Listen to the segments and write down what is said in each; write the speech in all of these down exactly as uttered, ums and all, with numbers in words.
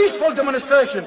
peaceful demonstration.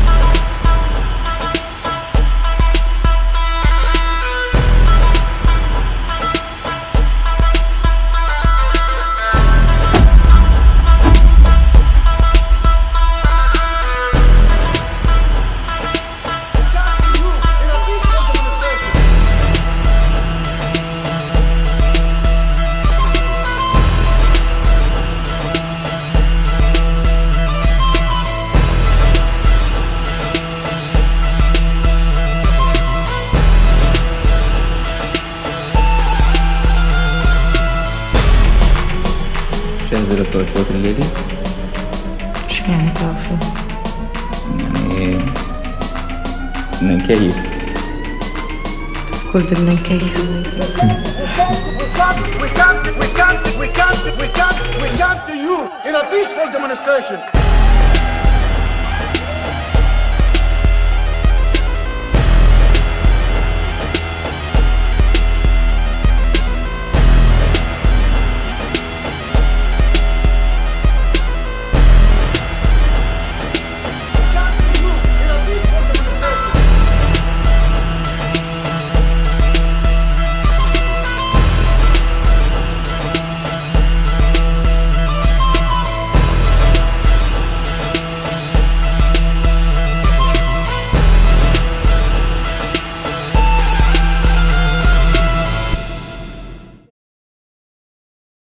ينزل الطائفات الليلي؟ شو يعني طائفة؟ يعني بدنا نكيف. قول بدنا نكيف. We come, we come, we come, we come, we come to you in a peaceful demonstration.